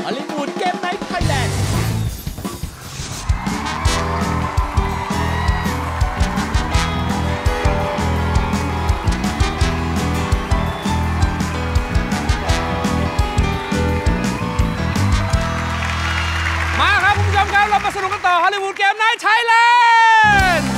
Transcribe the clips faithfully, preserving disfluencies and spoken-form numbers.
ฮอลลีวูดเกมไนท์ไทยแลนด์มาครับคุณผู้ชมครับเรามาสนุกกันต่อฮอลลีวูดเกมไนท์ไทยแลนด์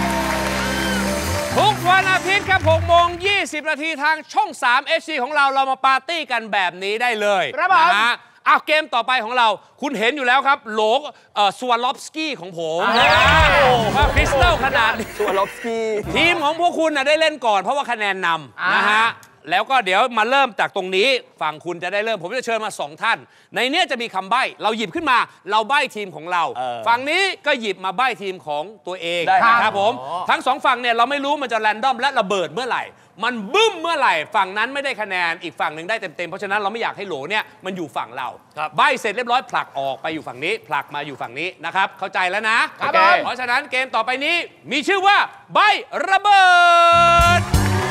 ทุกวันอาทิตย์ครับหกโมงยี่สิบนาทีทางช่องสาม เอช ดี ของเราเรามาปาร์ตี้กันแบบนี้ได้เลยนะฮะอ้าวเกมต่อไปของเราคุณเห็นอยู่แล้วครับโหลสวาลอฟสกี้ของผมว่าคริสตัลขนาดสวาลอฟสกี้ทีมของพวกคุณได้เล่นก่อนเพราะว่าคะแนนนำนะฮะแล้วก็เดี๋ยวมาเริ่มจากตรงนี้ฝั่งคุณจะได้เริ่มผมจะเชิญมาสองท่านในเนี้ยจะมีคำใบ้เราหยิบขึ้นมาเราใบ้ทีมของเราฝั่งนี้ก็หยิบมาใบ้ทีมของตัวเองนะครับผมทั้งสองฝั่งเนี่ยเราไม่รู้มันจะแรนดอมและระเบิดเมื่อไหร่มันบึ้มเมื่อไหร่ฝั่งนั้นไม่ได้คะแนนอีกฝั่งหนึ่งได้เต็มๆเพราะฉะนั้นเราไม่อยากให้โหลเนี่ยมันอยู่ฝั่งเราใบ้เสร็จเรียบร้อยผลักออกไปอยู่ฝั่งนี้ผลักมาอยู่ฝั่งนี้นะครับเข้าใจแล้วนะเพราะฉะนั้นเกมต่อไปนี้มีชื่อว่าใบ้ระเบิด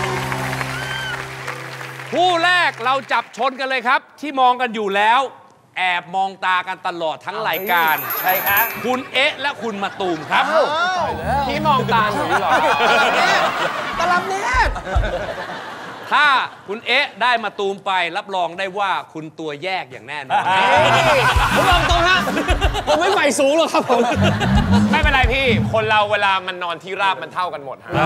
คู่แรกเราจับชนกันเลยครับที่มองกันอยู่แล้วแอบมองตากันตลอดทั้งรายการใช่ครับคุณเอ๊ะและคุณมาตูมครับที่มองตาหนูหรอตลับเนตถ้าคุณเอ๊ะได้มาตูมไปรับรองได้ว่าคุณตัวแยกอย่างแน่นอนผมลองตรงฮะผมไม่ใฝ่สูงหรอกครับผมไม่เป็นไรพี่คนเราเวลามันนอนที่ราบมันเท่ากันหมดฮะ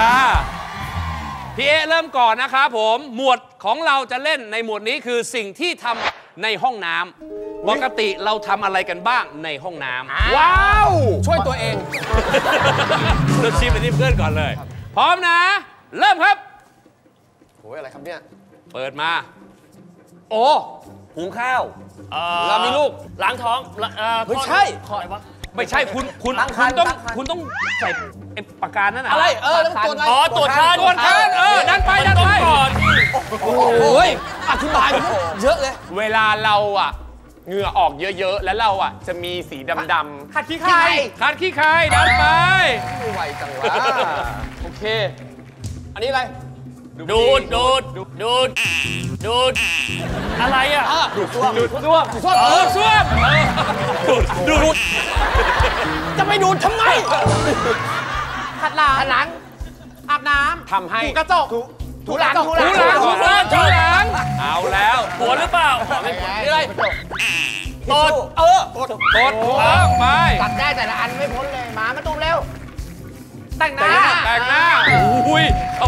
พี่เอ๊ะเริ่มก่อนนะครับผมหมวดของเราจะเล่นในหมวดนี้คือสิ่งที่ทำในห้องน้ำปกติเราทำอะไรกันบ้างในห้องน้ำว้าวช่วยตัวเองเราชิมไปที่เพื่อนก่อนเลยพร้อมนะเริ่มครับโอ้ยอะไรครับเนี่ยเปิดมาโอ้หุงข้าวเรามีลูกล้างท้องไม่ใช่คอยวะไม่ใช่คุณคุณคุณต้องคุณต้องใส่ปากกานั่นอะไรเออต้องตรวจอ๋อตรวจคันตรวจคันเออดันไปดันไปโอ้ยอธิบายเยอะเลยเวลาเราอ่ะเหงื่อออกเยอะๆแล้วเราอ่ะจะมีสีดำๆขาดขี้ไข่ขาดขี้ไข่ดันไปไม่ไวจังวะโอเคอันนี้อะไรดูดดูดดูดดูดอะไรอ่ะดูดซ่วมดูดซ่วมซ่วมเออซ่วมดูดดูดจะไปดูดทำไมขัดหลังขัดหลังอาบน้ำทำให้ถูกระจกถูหลังถูหลังถูหลังถูหลังถูหลังเอาแล้วหัวหรือเปล่าไม่หัวนี่อะไรตดเออตดตดถูกไปตัดได้แต่ละอันไม่พ้นเลยหมามาตุ้มเร็วแต่งหน้าแต่งหน้าอุ้ยเอา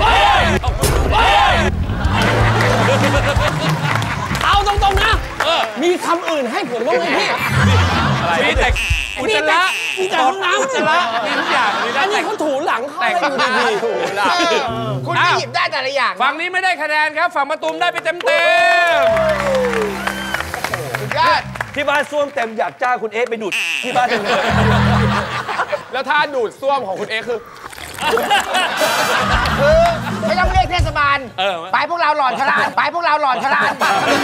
เอาตรงๆนะมีคำอื่นให้ผมบ้างไหมพี่มีแต่อุจจาระมีแต่ห้องน้ำอุจจาระมีทุกอย่างอันนี้เขาถูหลังเขาอะไรอยู่ดีๆถูหลังคุณจะหยิบได้แต่ละอย่างฝั่งนี้ไม่ได้คะแนนครับฝั่งมะตูมได้ไปเต็มเต็มสุดยอดที่บ้านส้วมเต็มอยากจ้างคุณเอ๊ะไปดูดที่บ้านเลยแล้วถ้าดูดส้วมของคุณเอ๊ะคือคือไม่ต้องเรียกเทศบาลไปพวกเราหลอนฉลาดไปพวกเราหลอนฉลาด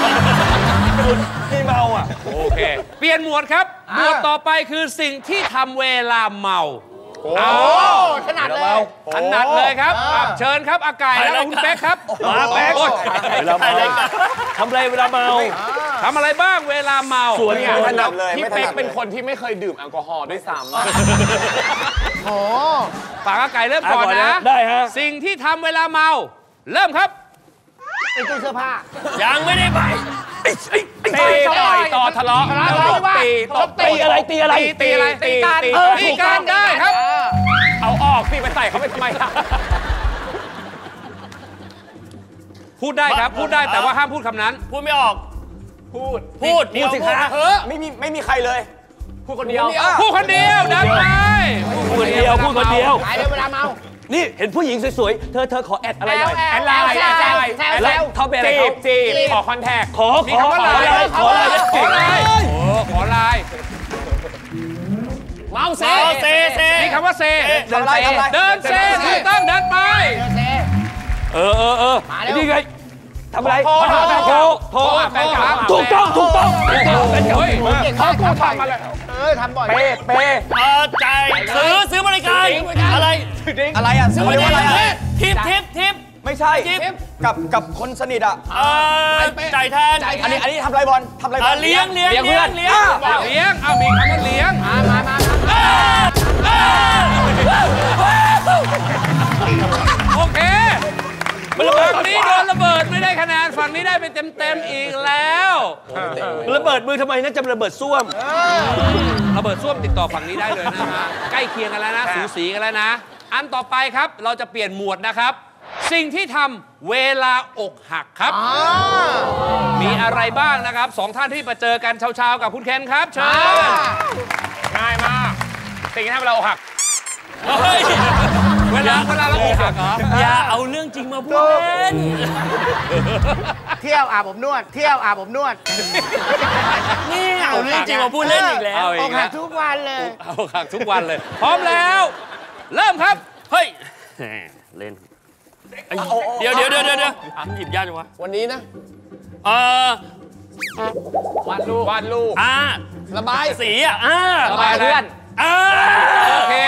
ที่เมาอ่ะโอเคเปลี่ยนหมวดครับหมวดต่อไปคือสิ่งที่ทำเวลาเมาโอ้ถนัดเลยถนัดเลยครับเชิญครับอากาศแล้วคุณเป๊กครับมาเป๊กเวลาเมาทำอะไรเวลาเมาทำอะไรบ้างเวลาเมาส่วนใหญ่ถนัดเลยพี่เป๊กเป็นคนที่ไม่เคยดื่มแอลกอฮอล์ด้วยซ้ำโอ้ฝากอากาศเริ่มก่อนนะได้ฮะสิ่งที่ทำเวลาเมาเริ่มครับเป็นตู้เสื้อผ้ายังไม่ได้ไปตีต่อยต่อทะเลาะตีตีอะไรตีอะไรตีอะไรตีการตีการได้ครับเอาออกสิไปใส่เขาไปทำไมล่ะพูดได้ครับพูดได้แต่ว่าห้ามพูดคำนั้นพูดไม่ออกพูดพูดพูดสิคะไม่มีไม่มีใครเลยพูดคนเดียวพูดคนเดียวดันไปพูดคนเดียวพูดคนเดียวหายเลยเวลาเมานี่เห็นผู้หญิงสวยๆเธอเธอขอแอดอะไรหน่อยแอดไลน์แอดไลน์แอดไลน์เขาเป็นอะไรเขาจีบขอคอนแทคขอขอขอไลน์ขอไลน์ขอไลน์โอ้ขอไลน์เมาเซเซเซนี่คำว่าเซเดินเซเดินเซถูกต้องเดินไปเออเออเออนี่ไงทำอะไรโทรโทรโทรถูกต้องถูกต้องเป็นเฮ้ยเขากูทำมาเลยเออทำบ่อยเป๊ะเป๊ะเปิดใจซื้อซื้อบริการอะไรอะไรอ่ะซื้อบริการทิปทิปทิปไม่ใช่กับกับคนสนิทอ่ะใจแทนอันนี้อันนี้ทำไรบอลทำไรบอลเลี้ยงเลี้ยงเลี้ยงเลี้ยงเลี้ยงเอามีคำว่าเลี้ยงมามามาโอเคฝั่งนี้โดนระเบิดไม่ได้คะแนนฝั่งนี้ได้ไปเต็มๆอีกแล้วระเบิดมือทำไมน่าจะระเบิดส้วมระเบิดส้วมติดต่อฝั่งนี้ได้เลยนะฮะใกล้เคียงกันแล้วนะสูสีกันแล้วนะอันต่อไปครับเราจะเปลี่ยนหมวดนะครับสิ่งที่ทำเวลาอกหักครับมีอะไรบ้างนะครับสองท่านที่มาเจอกันเช้าๆกับคุณเคนครับเชิญง่ายมากสิ่งที่ทำเวลาอกหักเวลาเวลาเราอกหักเหรออย่าเอาเรื่องจริงมาพูดเล่นเที่ยวอาบอบนวดเที่ยวอาบอบนวดนี่เอาเรื่องจริงมาพูดเล่นอีกแล้วอกหักทุกวันเลยอกหักทุกวันเลยพร้อมแล้วเริ่มครับเฮ้ยเล่นเดี๋ยวเดี๋ยวเดี๋ยวเดี๋ยวหยิบยากจังวะวันนี้นะเออวาดรูปวาดรูปอ่าระบายสีอ่ะอ่าระบายเพื่อนอ่าโอเค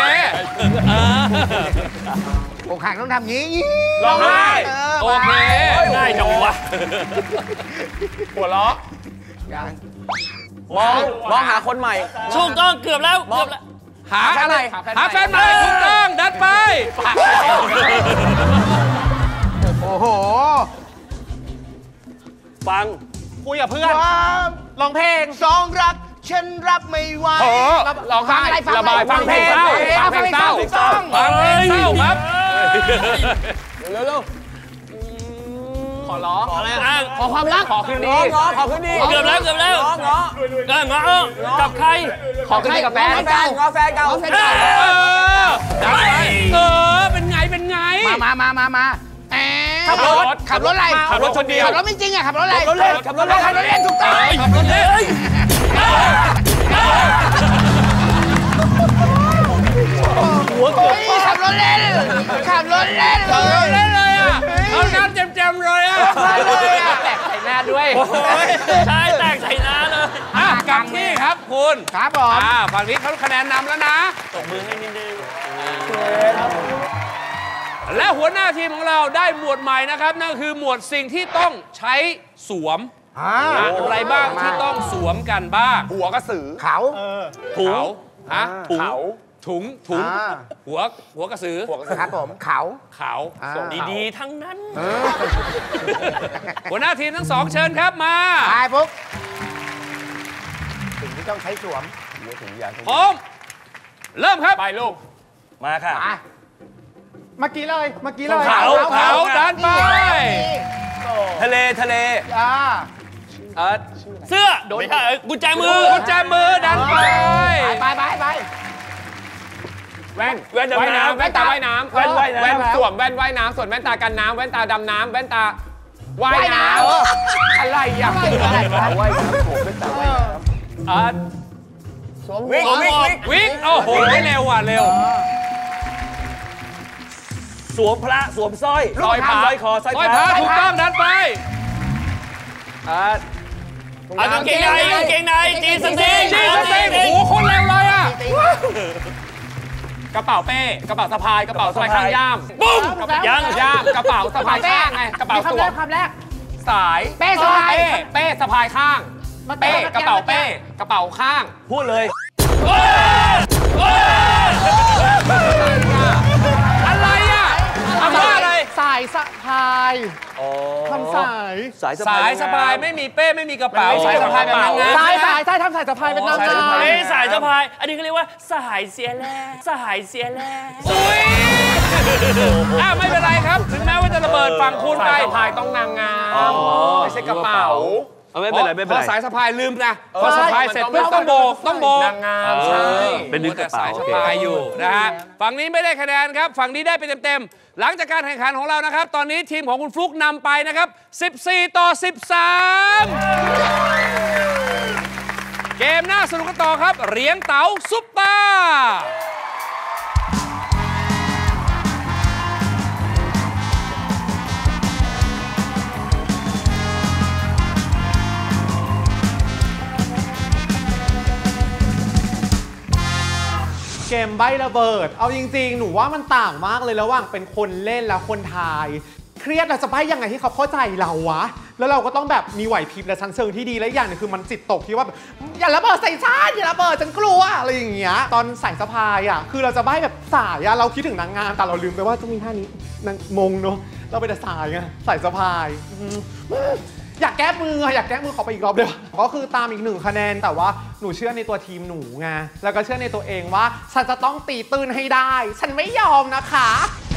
อกหักต้องทำงี้ร้องไห้โอเคง่ายจังวะหัวเราะมองมองหาคนใหม่ถูกต้องเกือบแล้วเกือบแล้วหาอะไรหาแฟนใหม่ถูกต้องดันไปโอ้โหฟังคุยกับเพื่อนร้องเพลงสองรักฉันรับไม่ไหวร้องไห้ระบายฟังเพลงเศร้าฟังเพลงเศร้าฟังเพลงเศร้าครับเร็วๆขอร้องขออะไรขอความรักขอคืนดีขอคืนดีเกือบแล้วเกือบแล้วง้อง้อเออง้อกับใครขอคืนดีกับแฟนแฟนง้อแฟนเก่าแฟนเก่าเออเป็นไงเป็นไงมามามามามาขับรถขับรถอะไรขับรถชนเดียวขับรถไม่จริงอะขับรถอะไรขับรถเล่นขับรถเล่นขับรถเล่นถูกต้องขับรถเล่นหัวเกิดขับรถเล่นขับรถเล่นขับรถเล่นเลยอ่ะเอาน้ำเจมๆเลยอ่ะแตกใส่หน้าด้วยใช่แตกใส่หน้าเลยอ่ะกลับที่ครับคุณครับผมอ่าฝั่งนี้เขาคะแนนนำแล้วนะตบมือให้นิดนึงและหัวหน้าทีมของเราได้หมวดใหม่นะครับนั่นคือหมวดสิ่งที่ต้องใช้สวมอะไรบ้างที่ต้องสวมกันบ้างหัวกระสือเขาถุงฮะเขาถุงถุงหัวหัวกระสือครับผมเขาเขาดีๆทั้งนั้นหัวหน้าทีมทั้งสองเชิญครับมาไปปุ๊บสิ่งที่ต้องใช้สวมพร้อมเริ่มครับไปลูกมาค่ะเมื่อกี้เลยเมื่อกี้เลยเขาเขาดันไปทะเลทะเลอ่าเสื้อโดนกุญแจมือกุญแจมือดันไปไปไปไปแว่นแว่นดำน้ำแว่นตาว่ายน้ำแว่นว่ายน้ำแว่นสวมแว่นว่ายน้ำส่วนแว่นตากันน้ำแว่นตาดำน้ำแว่นตาว่ายน้ำอะไรอย่างไรว่ายน้ำผมเป็นตาว่ายน้ำอ่าสวมวิกวิกวิกโอ้โหเร็วอ่ะเร็วสวมพระสวมสร้อยสร้อยพระสร้อยคอสร้อยพระถูกต้องดันไปอ่ากางเกงในกางเกงในจีนสติงจีนสติงโอ้โหคนเร็วเลยอ่ะกระเป๋าเป้กระเป๋าสะพายกระเป๋าสะพายข้างย่ามปุ้มย่างย่ามกระเป๋าสะพายข้างไงกระเป๋าสวมคำแรกสายเป้สะพายเป้สะพายข้างเป้กระเป๋าเป้กระเป๋าข้างพูดเลยอะไรอ่ะคำว่าอะไรสายสะพายทำสายสายสายสะพายไม่มีเป้ไม่มีกระเป๋าสายสะพายเป็นนางงามสายสายใช่ทำสายสะพายเป็นนางงามไม่สายสะพายอันนี้เขาเรียกว่าสายเสียแล่สายเสียแล่สวยอ่ะไม่เป็นไรครับถึงแม้ว่าจะระเบิดฝั่งคุณไปสายสะพายต้องนางงามไม่ใช่กระเป๋าไม่เป็นไรไม่เป็นไรพอสายสะพายลืมนะพอสะพายเสร็จปุ๊บต้องโบกต้องโบกนางงามใช่เป็นดึงกระเป๋าสายสะพายอยู่นะฮะฝั่งนี้ไม่ได้คะแนนครับฝั่งนี้ได้ไปเต็มๆหลังจากการแข่งขันของเรานะครับตอนนี้ทีมของคุณฟลุ๊กนำไปนะครับสิบสี่ต่อสิบสามเกมน่าสนุกกันต่อครับเหรียญเต๋าซุปตาเกมใบ้ระเบิดเอาจริงๆหนูว่ามันต่างมากเลยระหว่างเป็นคนเล่นและคนทายเครียดเราจะใบ้ยังไงให้เขาเข้าใจเราวะแล้วเราก็ต้องแบบมีไหวพริบและชั้นเชิงที่ดีและอย่างนึงคือมันจิตตกที่ว่าอย่าระเบิดใส่ฉันอย่าระเบิดฉันกลัวอะไรอย่างเงี้ยตอนใส่สะพายอ่ะคือเราจะใบ้แบบสายอ่ะเราคิดถึงนางงามแต่เราลืมไปว่าต้องมีท่านี้นางมงเนาะเราไปแต่สายไงใส่สะพายอยากแก้มืออยากแก้มือขอไปอีกรอบเลยก็คือตามอีกหนึ่งคะแนนแต่ว่าหนูเชื่อในตัวทีมหนูไงแล้วก็เชื่อในตัวเองว่าฉันจะต้องตีตื้นให้ได้ฉันไม่ยอมนะคะ